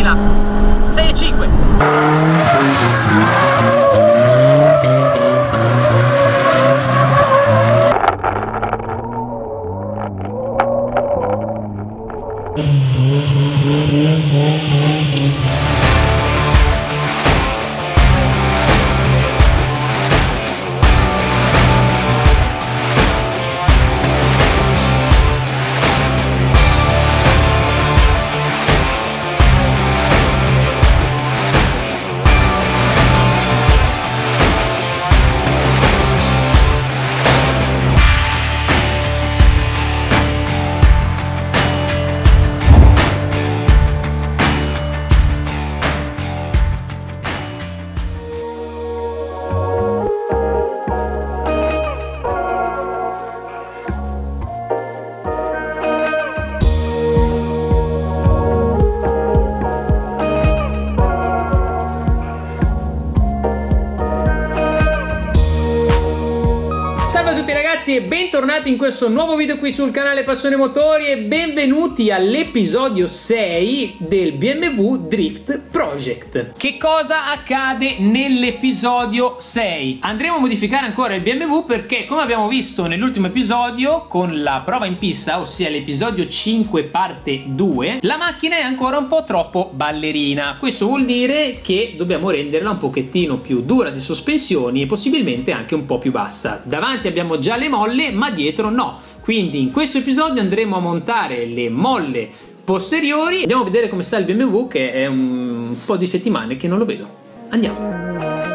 benzina 6,5. Salve a tutti ragazzi e bentornati in questo nuovo video qui sul canale Passione Motori e benvenuti all'episodio 6 del BMW Drift Project. Che cosa accade nell'episodio 6? Andremo a modificare ancora il BMW perché, come abbiamo visto nell'ultimo episodio con la prova in pista, ossia l'episodio 5 parte 2, la macchina è ancora un po' troppo ballerina. Questo vuol dire che dobbiamo renderla un pochettino più dura di sospensioni e possibilmente anche un po' più bassa. Davanti abbiamo già le molle, ma dietro no. Quindi in questo episodio andremo a montare le molle posteriori. Andiamo a vedere come sta il BMW, che è un po' di settimane che non lo vedo. Andiamo.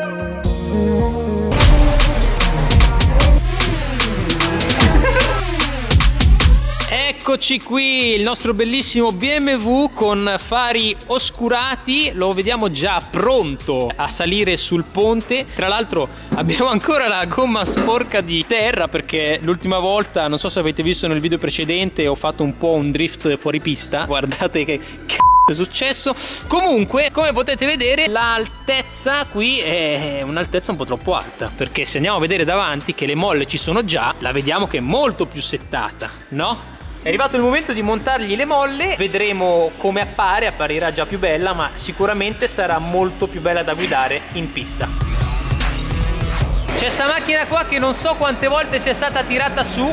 Eccoci qui, il nostro bellissimo BMW con fari oscurati, lo vediamo già pronto a salire sul ponte. Tra l'altro abbiamo ancora la gomma sporca di terra perché l'ultima volta, non so se avete visto nel video precedente, ho fatto un po' un drift fuori pista. Guardate che è successo. Comunque, come potete vedere, l'altezza qui è un'altezza un po' troppo alta, perché se andiamo a vedere davanti che le molle ci sono già, la vediamo che è molto più settata, no? È arrivato il momento di montargli le molle, vedremo come appare, apparirà già più bella, ma sicuramente sarà molto più bella da guidare in pista. C'è sta macchina qua che non so quante volte sia stata tirata su.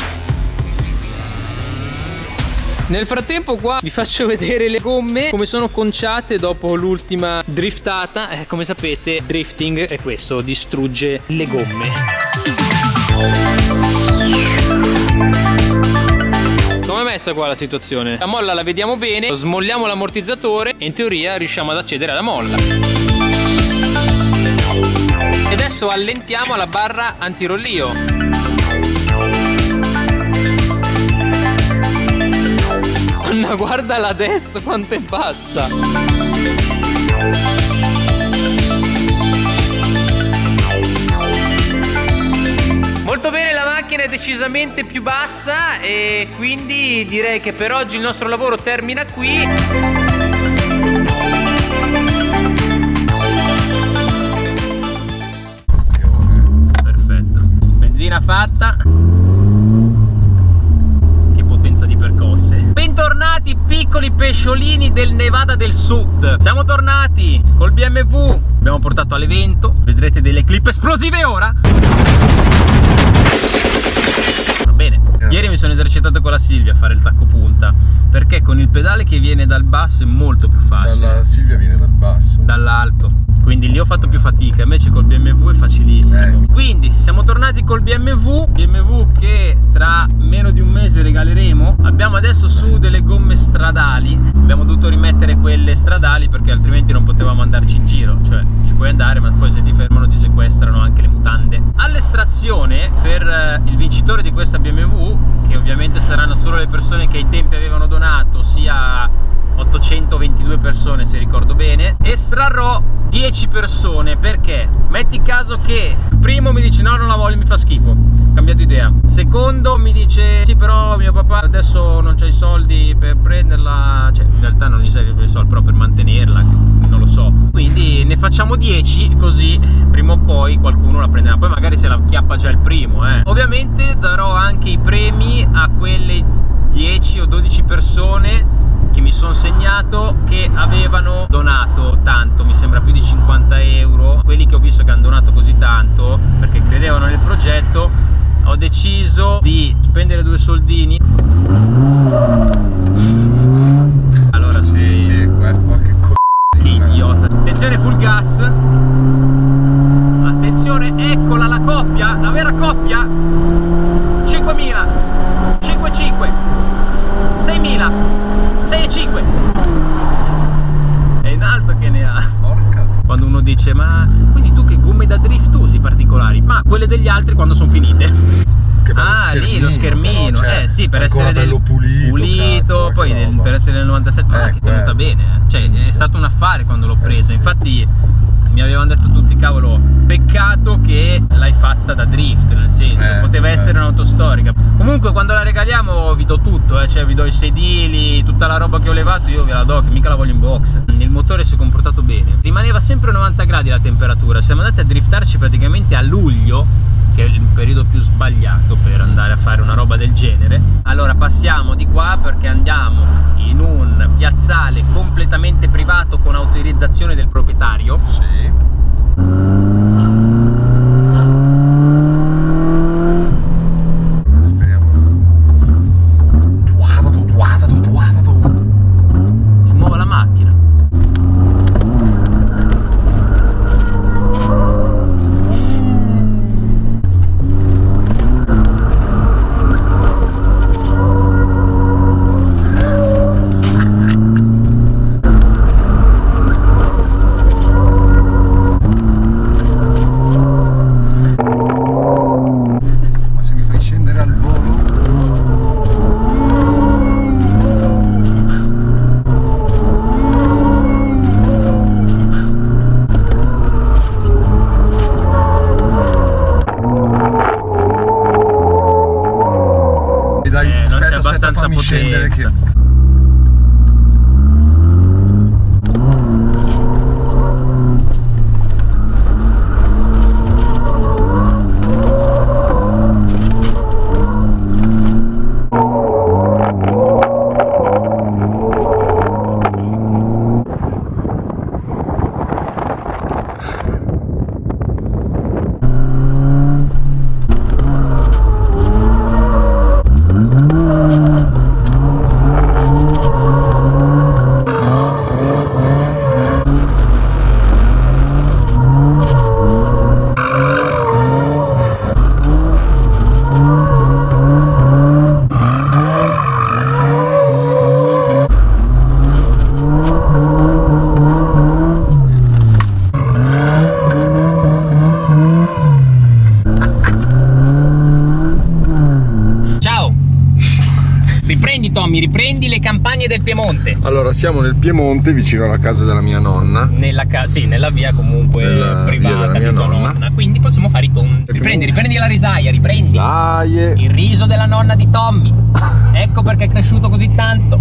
Nel frattempo qua vi faccio vedere le gomme come sono conciate dopo l'ultima driftata. Come sapete, drifting è questo, distrugge le gomme. Come è messa qua la situazione? La molla la vediamo bene, smolliamo l'ammortizzatore e in teoria riusciamo ad accedere alla molla. E adesso allentiamo la barra antirollio. Anna, guardala adesso quanto è bassa. Molto bene, la macchina è decisamente più bassa e quindi direi che per oggi il nostro lavoro termina qui. Perfetto, benzina fatta. Che potenza di percosse. Bentornati piccoli pesciolini del Nevada del Sud. Siamo tornati col BMW, abbiamo portato all'evento, vedrete delle clip esplosive ora. Bene, ieri mi sono esercitato con la Silvia a fare il tacco punta, perché con il pedale che viene dal basso è molto più facile. Dalla Silvia viene dal basso. Dall'alto. Quindi lì ho fatto più fatica, invece col BMW è facilissimo. Quindi siamo tornati col BMW che tra meno di un mese regaleremo. Abbiamo adesso su delle gomme stradali, abbiamo dovuto rimettere quelle stradali perché altrimenti non potevamo andarci in giro. Cioè ci puoi andare, ma poi se ti fermano ti sequestrano anche le mutande. All'estrazione per il vincitore di questa BMW, che ovviamente saranno solo le persone che ai tempi avevano donato, sia 822 persone se ricordo bene, estrarrò 10 persone. Perché? Metti caso che il primo mi dice no, non la voglio, mi fa schifo, cambiato idea. Secondo mi dice sì, però mio papà adesso non c'ha i soldi per prenderla, cioè in realtà non gli servono i soldi, però per mantenerla, non lo so. Quindi ne facciamo 10, così prima o poi qualcuno la prenderà. Poi magari se la chiappa già il primo, Ovviamente darò anche i premi a quelle 10 o 12 persone che mi sono sono segnato che avevano donato tanto, mi sembra più di 50 euro. Quelli che ho visto che hanno donato così tanto perché credevano nel progetto, ho deciso di spendere 2 soldini. Allora sì, guarda che che idiota. Attenzione, full gas. Attenzione, eccola la coppia, la vera coppia. 5.000, 5.5, 6.000, 6.5. È in alto che ne ha. porca. Quando uno dice ma quindi tu che gomme da drift usi particolari? Ma quelle degli altri quando sono finite. Ah, lì lo schermino, però, cioè, sì, per essere bello pulito, cazzo, poi per essere del 97, ma che è tenuta bene, cioè è stato un affare quando l'ho presa, infatti mi avevano detto tutti, cavolo, peccato che l'hai fatta da drift, nel senso, poteva essere un'auto storica. Comunque quando la regaliamo vi do tutto, cioè vi do i sedili, tutta la roba che ho levato io ve la do, che mica la voglio in box. Il motore si è comportato bene, rimaneva sempre 90 gradi la temperatura, siamo andati a driftarci praticamente a luglio, che è il periodo più sbagliato per andare a fare una roba del genere. Allora passiamo di qua perché andiamo in un piazzale completamente privato con autorizzazione del proprietario. Sì. Speriamo. Si muove la macchina. Abbastanza fammi scendere che... Riprendi Tommy, riprendi le campagne del Piemonte. Allora, siamo nel Piemonte, vicino alla casa della mia nonna. Sì, nella via comunque privata di tua nonna. Quindi possiamo fare i conti. Riprendi la risaia, riprendi. Risaie. Il riso della nonna di Tommy. Ecco perché è cresciuto così tanto.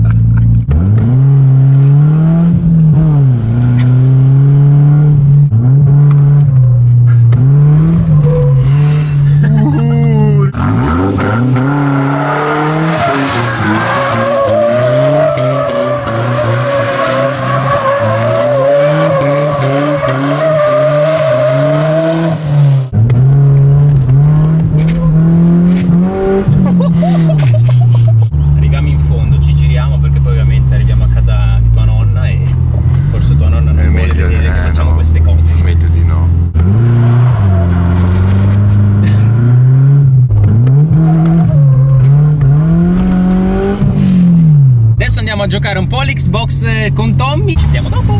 A giocare un po' all'Xbox con Tommy. Ci vediamo dopo.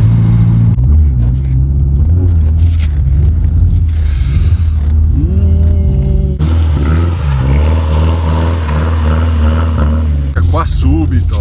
Qua subito,